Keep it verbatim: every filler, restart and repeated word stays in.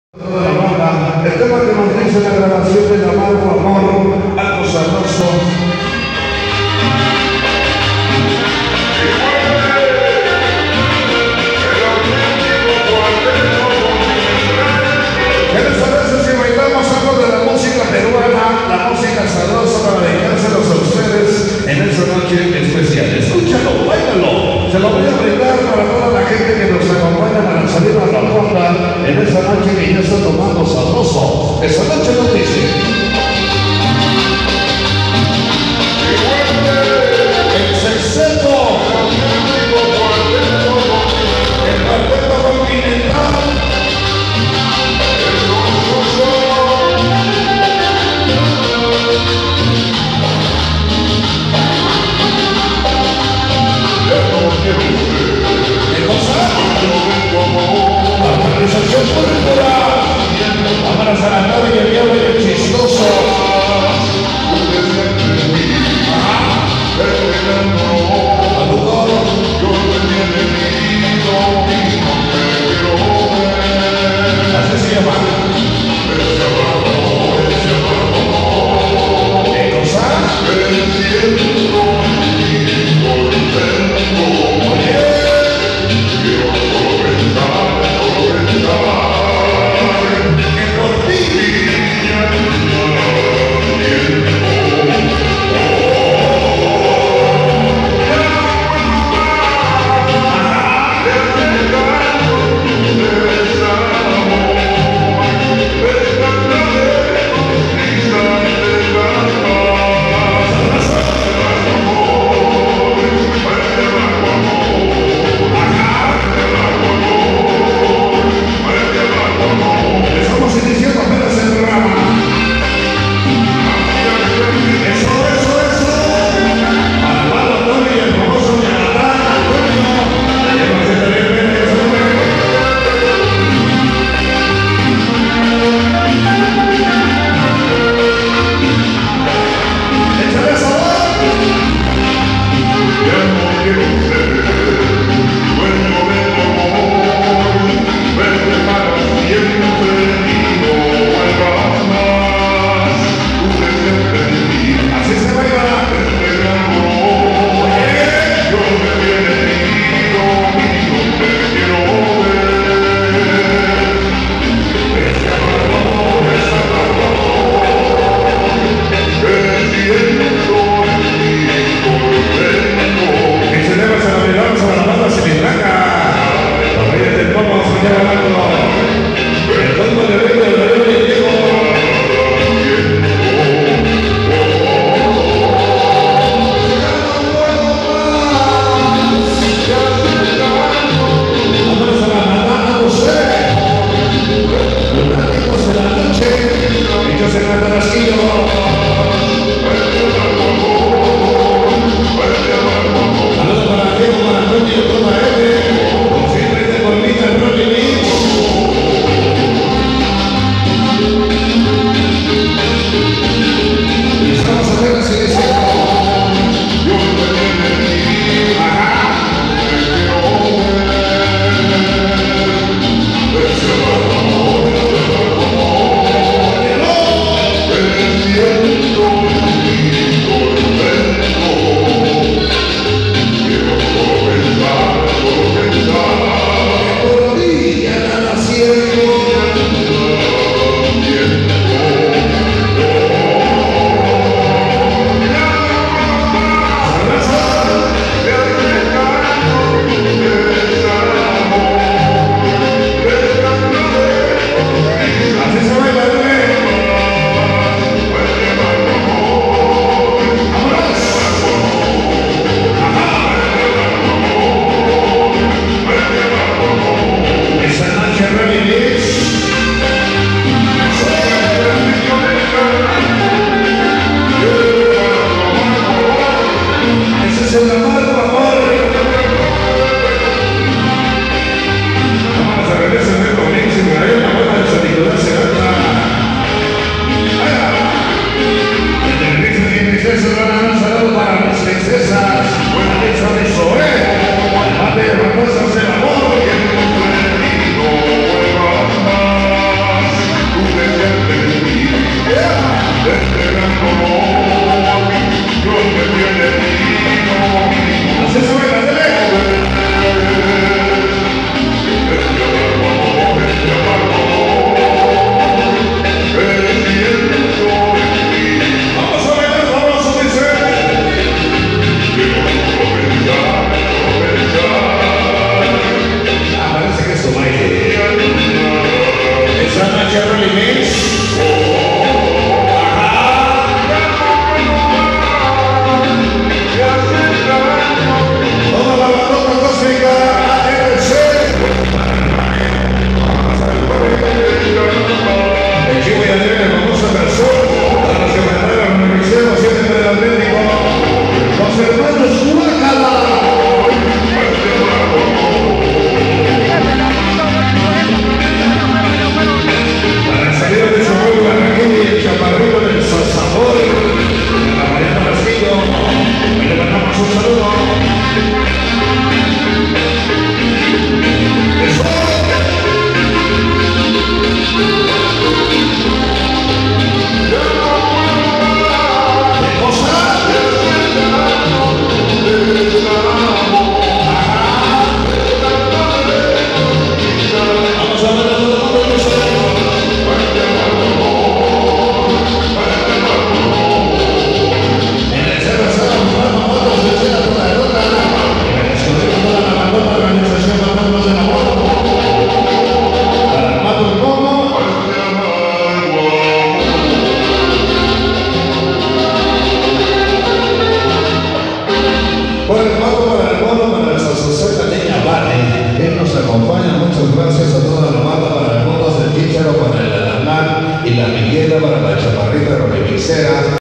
Toda la banda, el tema que nos dice la grabación de Amargo Amor, algo sabroso. ¿Qué les parece si bailamos algo de la música peruana, la música sabrosa para dedicárselos a ustedes en esta noche especial? Escúchalo, báilalo, se lo voy a brindar para toda la gente que nos acompaña para salir a la ronda en esta noche que ya está tomando sabroso. Esta noche nos dice el sexteto, el cuarteto continental, ¿qué cosa? La organización cultural, vámonos a la nave y el diablo y el chistoso. Así se llama. ¿Qué cosa? para el Adamán y la Miguela para la chaparrita remixera.